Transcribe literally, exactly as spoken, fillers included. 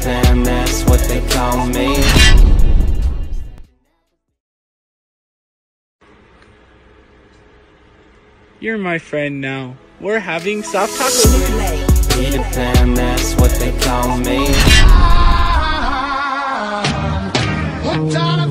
Fan, that's what they call me. You're my friend now. We're having soft talk. Peter Pan, that's what they call me.